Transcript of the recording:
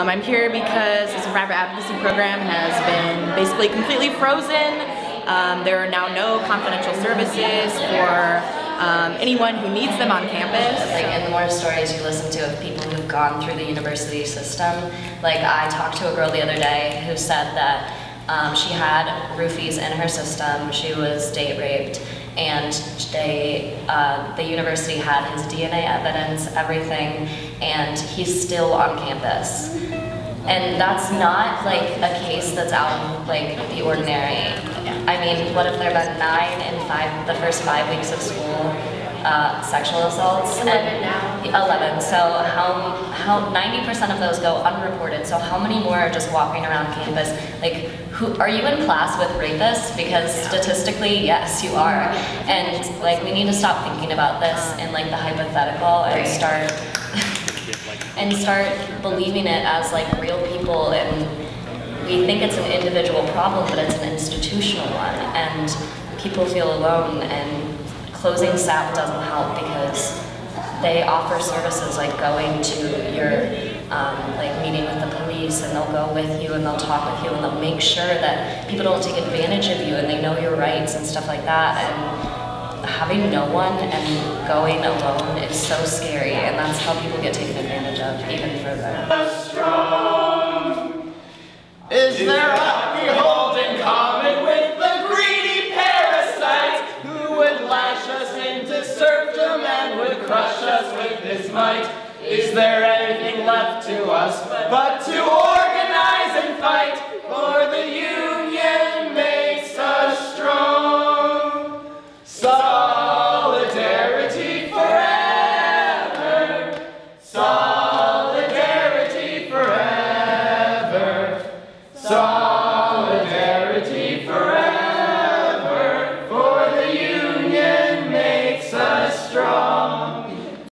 I'm here because the Survivor Advocacy Program has been basically completely frozen. There are now no confidential services for anyone who needs them on campus. And the more stories you listen to of people who've gone through the university system, like I talked to a girl the other day who said that she had roofies in her system, she was date raped, and the university had his DNA evidence, everything, and he's still on campus. And that's not like a case that's out of like the ordinary. I mean, what if there have been 9 in the first 5 weeks of school sexual assaults? 11 now. 11. So how 90% of those go unreported. So how many more are just walking around campus? Like, who are you in class with rapists? Because statistically, yes, you are. And like, we need to stop thinking about this in like the hypothetical and start believing it as like real people. And we think it's an individual problem, but it's an institutional one. And people feel alone, and closing SAP doesn't help because they offer services like going to your like meeting with the police, and they'll go with you and they'll talk with you and they'll make sure that people don't take advantage of you and they know your rights and stuff like that. And having no one and going alone is so scary, and that's how people get taken advantage of even further. Is there what we hold in common with the greedy parasite who would lash us into serfdom and would crush us with his might? Is there anything left to us but to organize and fight for the youth?